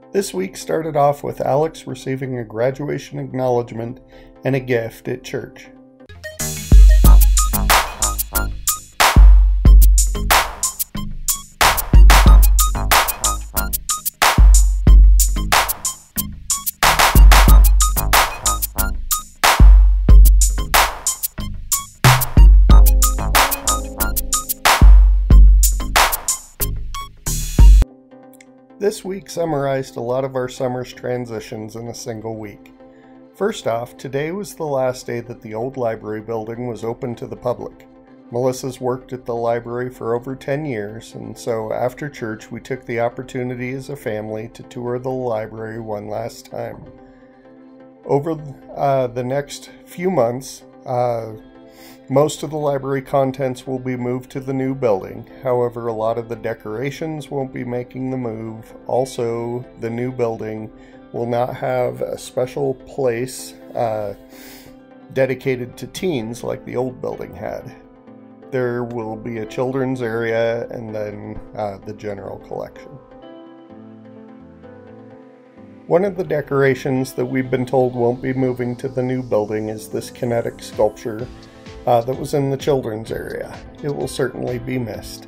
This week started off with Alex receiving a graduation acknowledgement and a gift at church. This week summarized a lot of our summer's transitions in a single week. First off, today was the last day that the old library building was open to the public. Melissa's worked at the library for over 10 years, and so after church we took the opportunity as a family to tour the library one last time. Over the next few months, most of the library contents will be moved to the new building. However, a lot of the decorations won't be making the move. Also, the new building will not have a special place dedicated to teens like the old building had. There will be a children's area and then the general collection. One of the decorations that we've been told won't be moving to the new building is this kinetic sculpture that was in the children's area. It will certainly be missed.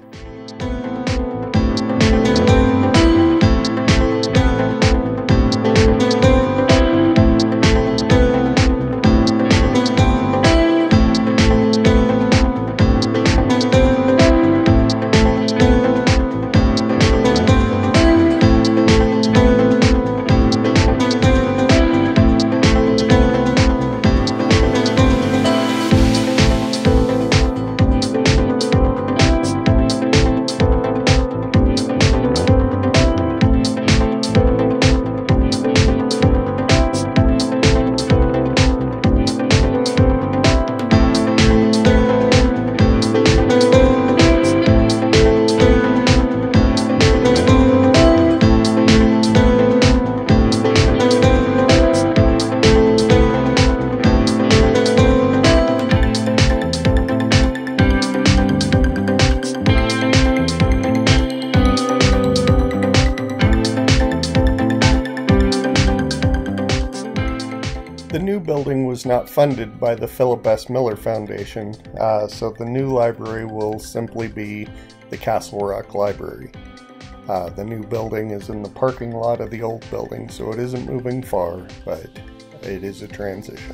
The new building was not funded by the Philip S. Miller Foundation, so the new library will simply be the Castle Rock Library. The new building is in the parking lot of the old building, so it isn't moving far, but it is a transition.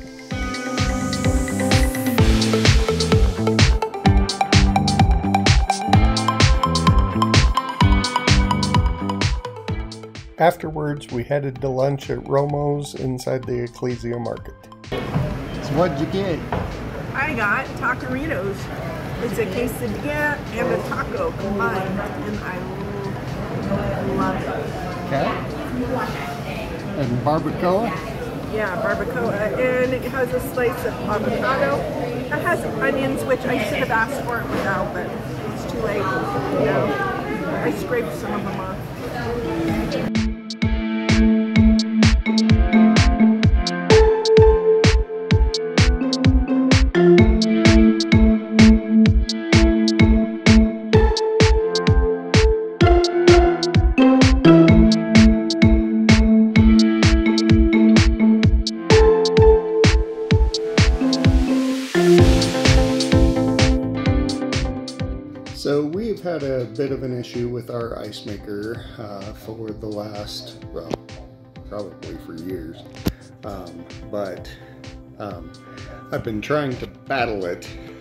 Afterwards, we headed to lunch at Romo's inside the Ecclesia Market. So what'd you get? I got Taqueritos. It's a quesadilla and a taco combined, and I love it. Okay. And barbacoa? Yeah, barbacoa, and it has a slice of avocado. It has onions, which I should have asked for it without, but it's too late. You know, I scraped some of them off. So we've had a bit of an issue with our ice maker for the last, well, probably for years. But I've been trying to battle it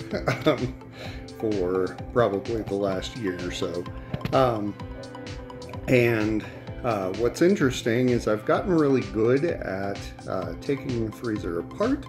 for probably the last year or so. What's interesting is I've gotten really good at taking the freezer apart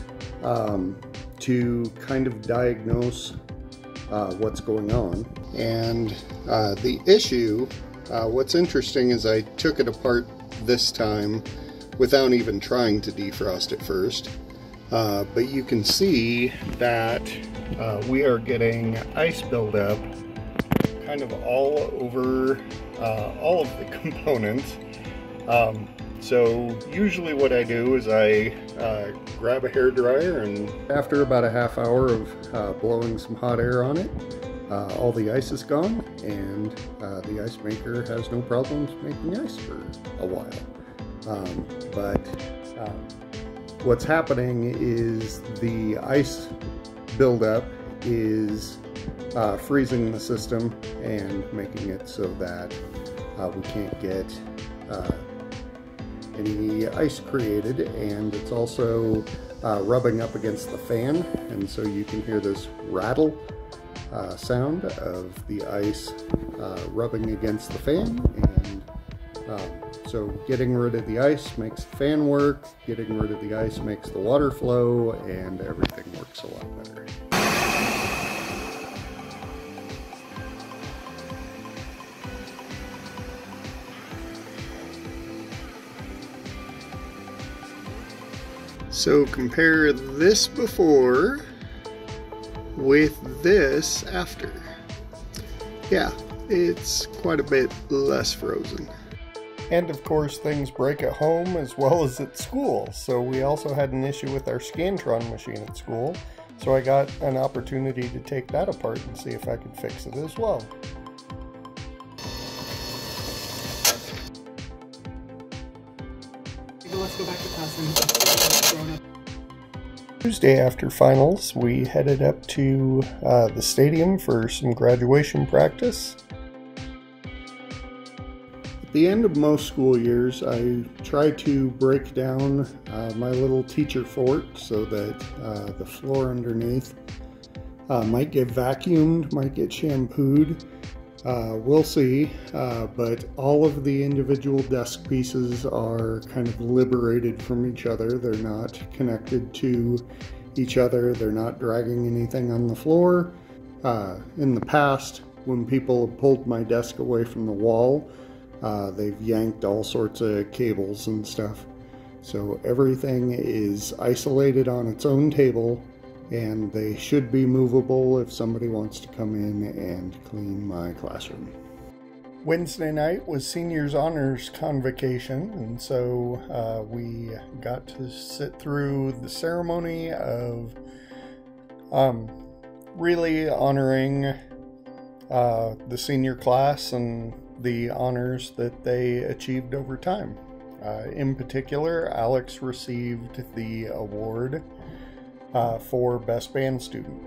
to kind of diagnose what's going on. And the issue, what's interesting is I took it apart this time without even trying to defrost it first. But you can see that we are getting ice buildup kind of all over all of the components. So usually what I do is I grab a hairdryer, and after about a half hour of blowing some hot air on it, all the ice is gone, and the ice maker has no problems making ice for a while. What's happening is the ice buildup is freezing the system and making it so that we can't get any ice created, and it's also rubbing up against the fan, and so you can hear this rattle sound of the ice rubbing against the fan. And so getting rid of the ice makes the fan work, getting rid of the ice makes the water flow, and everything works a lot better. So compare this before with this after. Yeah, it's quite a bit less frozen. And of course things break at home as well as at school. So we also had an issue with our Scantron machine at school. So I got an opportunity to take that apart and see if I could fix it as well. Let's go back to class and Tuesday after finals, we headed up to the stadium for some graduation practice. At the end of most school years, I try to break down my little teacher fort so that the floor underneath might get vacuumed, might get shampooed. We'll see, but all of the individual desk pieces are kind of liberated from each other. They're not connected to each other. They're not dragging anything on the floor. In the past, when people have pulled my desk away from the wall, they've yanked all sorts of cables and stuff. So everything is isolated on its own table, and they should be movable if somebody wants to come in and clean my classroom. Wednesday night was Seniors Honors Convocation, and so we got to sit through the ceremony of really honoring the senior class and the honors that they achieved over time. In particular, Alex received the award for Best Band Student.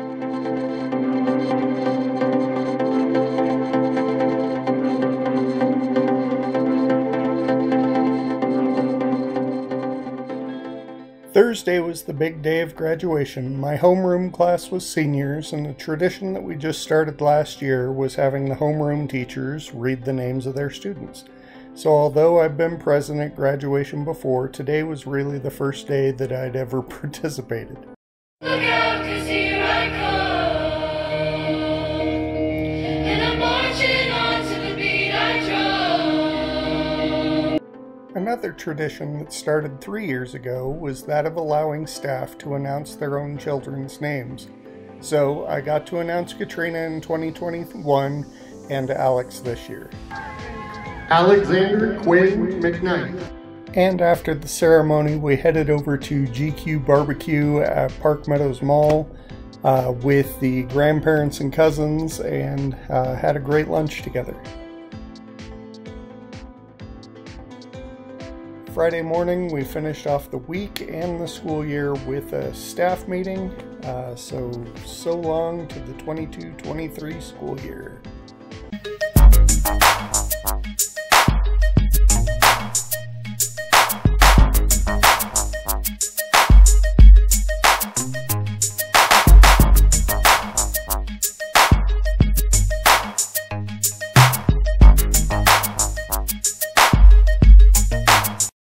Thursday was the big day of graduation. My homeroom class was seniors, and the tradition that we just started last year was having the homeroom teachers read the names of their students. So although I've been present at graduation before, today was really the first day that I'd ever participated. Look out, 'cause here I come, and I'm marching on to the beat I drum. Another tradition that started 3 years ago was that of allowing staff to announce their own children's names. So I got to announce Katrina in 2021 and Alex this year. Alexander Quinn McKnight. And after the ceremony, we headed over to GQ Barbecue at Park Meadows Mall with the grandparents and cousins, and had a great lunch together. Friday morning, we finished off the week and the school year with a staff meeting. So long to the 22-23 school year.